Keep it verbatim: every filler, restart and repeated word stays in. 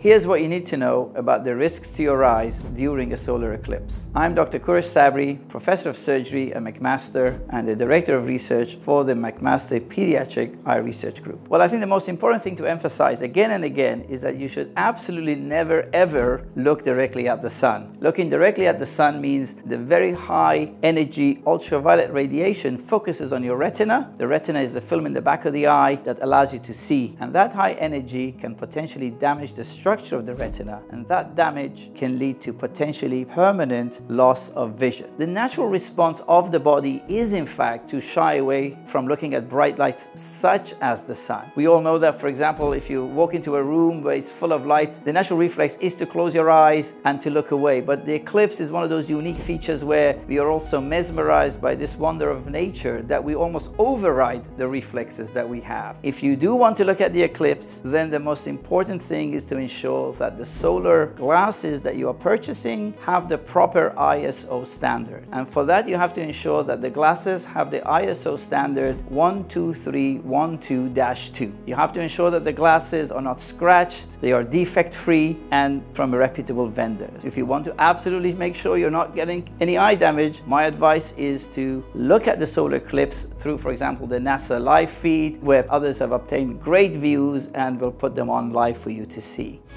Here's what you need to know about the risks to your eyes during a solar eclipse. I'm Doctor Kourosh Sabri, Professor of Surgery at McMaster and the Director of Research for the McMaster Pediatric Eye Research Group. Well, I think the most important thing to emphasize again and again is that you should absolutely never ever look directly at the sun. Looking directly at the sun means the very high energy ultraviolet radiation focuses on your retina. The retina is the film in the back of the eye that allows you to see, and that high energy can potentially damage the structure of the retina, and that damage can lead to potentially permanent loss of vision. The natural response of the body is in fact to shy away from looking at bright lights such as the sun. We all know that, for example, if you walk into a room where it's full of light, the natural reflex is to close your eyes and to look away. But the eclipse is one of those unique features where we are also mesmerized by this wonder of nature that we almost override the reflexes that we have. If you do want to look at the eclipse, then the most important thing is to ensure that the solar glasses that you are purchasing have the proper I S O standard. And for that, you have to ensure that the glasses have the I S O standard one two three one two dash two. You have to ensure that the glasses are not scratched, they are defect-free, and from a reputable vendor. If you want to absolutely make sure you're not getting any eye damage, my advice is to look at the solar eclipse through, for example, the NASA live feed, where others have obtained great views and will put them on live for you to see.